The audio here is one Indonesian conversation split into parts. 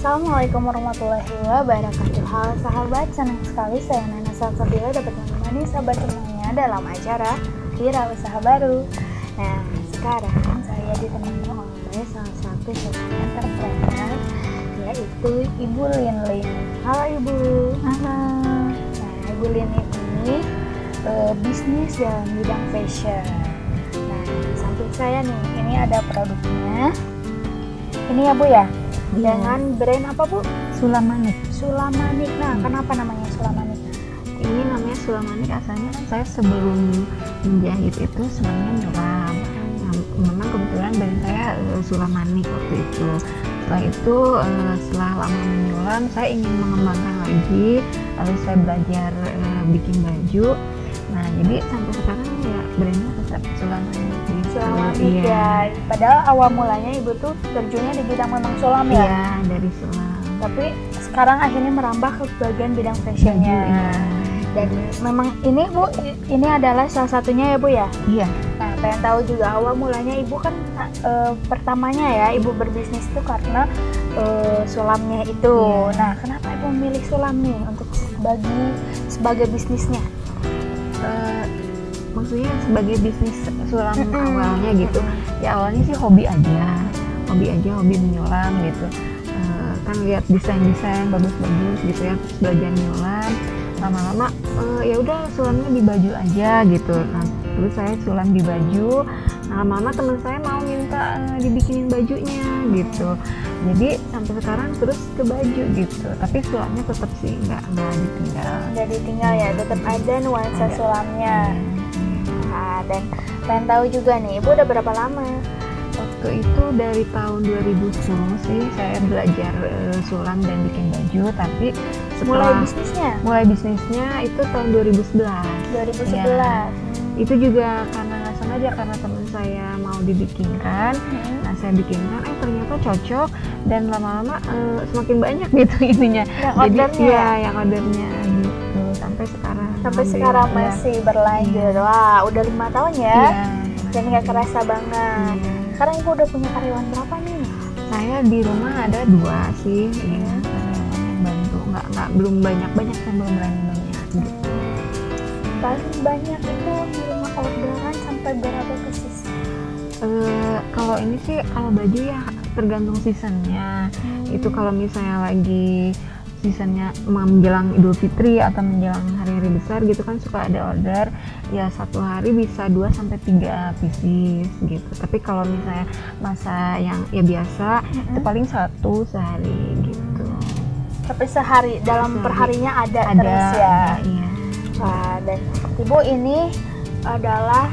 Assalamualaikum warahmatullahi wabarakatuh. Halo sahabat, senang sekali saya Nana Salsabila dapat menemani sahabat semuanya dalam acara Wira Usaha Baru. Nah, sekarang saya ditemani oleh salah satu sosok entrepreneur, yaitu Ibu Linlin. Halo Ibu. Halo. Nah, Ibu Linlin ini bisnis dalam bidang fashion. Nah, samping saya nih, ini ada produknya. Ini ya Bu ya? Dengan brand apa Bu? Sulamanik. Sulamanik. Nah, kenapa namanya Sulamanik? Ini namanya Sulamanik asalnya kan saya sebelum menjahit itu senangnya nyulam. Nah, memang kebetulan brand saya Sulamanik waktu itu. Setelah itu setelah lama menyulam, saya ingin mengembangkan lagi. Lalu saya belajar bikin baju. Nah, jadi sampai sekarang ya brandnya tetap Sulamanik. Sulamanik ya. Padahal awal mulanya Ibu tuh terjunnya di bidang memang sulam ya? Iya, dari sulam. Tapi sekarang akhirnya merambah ke bagian bidang fashionnya. Iya. Dan memang ini Bu, ini adalah salah satunya ya Bu ya? Iya. Nah, pengen tahu juga awal mulanya Ibu kan pertamanya ya Ibu berbisnis itu karena sulamnya itu. Iya. Nah, kenapa Ibu memilih sulam nih untuk sebagai bisnisnya? Maksudnya sebagai bisnis sulam awalnya gitu. Ya awalnya sih hobi aja, hobi menyulam gitu. Kan lihat desain bagus-bagus gitu ya, terus belajar nyulam. Lama-lama ya udah sulamnya di baju aja gitu. Nah, terus saya sulam di baju. Nah, lama-lama teman saya mau minta dibikinin bajunya gitu. Jadi sampai sekarang terus ke baju gitu. Tapi sulamnya tetap sih nggak ditinggal. Nggak ditinggal ya, tetap ada nuansa sulamnya. Nah, dan pengen tahu juga nih, Ibu udah berapa lama? Waktu itu dari tahun 2010 sih saya belajar sulam dan bikin baju, tapi mulai bisnisnya itu tahun 2011. 2011. Ya, itu juga karena nggak sengaja, karena teman saya mau dibikinkan. Nah, saya bikinkan, ternyata cocok, dan lama-lama semakin banyak gitu ininya. Yang ordernya gitu sampai sekarang. Sampai sekarang masih berlanjut. Wah, udah 5 tahun ya. Dan nggak kerasa banget. Sekarang Ibu udah punya karyawan berapa nih? Saya di rumah ada 2 sih, ya, karyawan yang bantu. Nggak belum banyak, saya belum banyak. Paling banyak itu di rumah orderan sampai berapa pieces? Kalau ini sih, kalau baju ya tergantung seasonnya. Itu kalau misalnya lagi seasonnya menjelang Idul Fitri atau menjelang hari-hari besar gitu kan suka ada order, ya satu hari bisa 2-3 pieces gitu. Tapi kalau misalnya masa yang ya biasa itu paling 1 sehari gitu. Tapi sehari dalam perharinya ada terus ya. Iya. Wah, dan Ibu ini adalah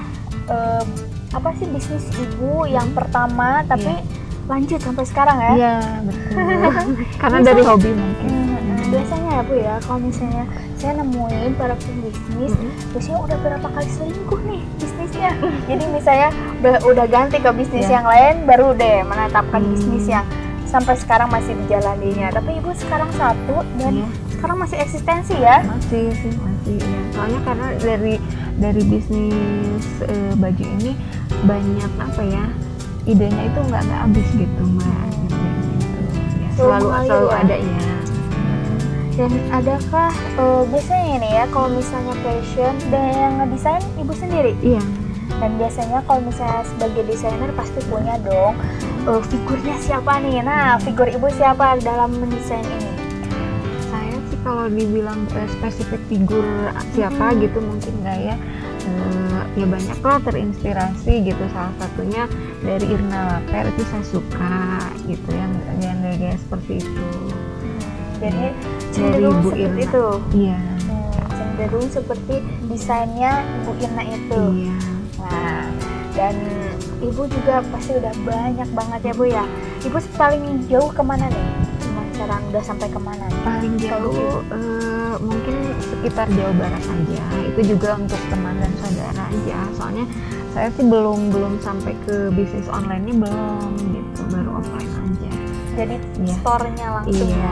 apa sih bisnis Ibu yang pertama tapi lanjut sampai sekarang ya? Iya, betul. Karena dari hobi mungkin. Biasanya ya Bu ya, kalau misalnya saya nemuin para pembisnis, biasanya udah berapa kali selingkuh nih bisnisnya. Jadi misalnya udah ganti ke bisnis yang lain, baru deh menetapkan bisnis yang sampai sekarang masih dijalaninya. Tapi Ibu sekarang satu dan sekarang masih eksistensi ya? Masih ya. Soalnya karena dari bisnis baju ini banyak apa ya, idenya itu nggak habis gitu Mbak. Gitu. Ya, selalu ada ya. Dan adakah biasanya nih ya kalau misalnya fashion dan yang ngedesain Ibu sendiri? Iya. Dan biasanya kalau misalnya sebagai desainer pasti punya dong figurnya siapa nih? Nah, figur Ibu siapa dalam mendesain ini? Saya sih kalau dibilang spesifik figur siapa gitu mungkin nggak ya. Ya banyak lah terinspirasi gitu, salah satunya dari Irna Laper, itu saya suka gitu yang gaya seperti itu. Jadi cenderung seperti Irna. itu. Iya. Cenderung seperti desainnya Ibu Irna itu. Iya. Nah, dan Ibu juga pasti udah banyak banget ya Bu ya. Ibu paling jauh kemana nih? Sekarang udah sampai kemana? Paling jauh mungkin sekitar Jawa Barat aja. Itu juga untuk teman dan saudara aja. Soalnya saya sih belum sampai ke bisnis online-nya belum gitu, baru offline aja. Jadi store-nya langsung Iya.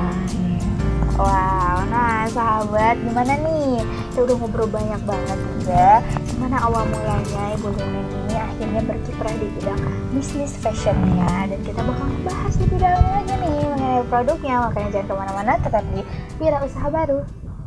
Wow, nah sahabat, gimana nih? Kita udah ngobrol banyak banget juga. Gimana awal mulanya Ibu Linlin ini akhirnya berkiprah di bidang bisnis fashionnya. Dan kita bakal bahas lebih dalam lagi nih mengenai produk-produknya. Makanya jangan kemana-mana, tetap di Wira Usaha Baru.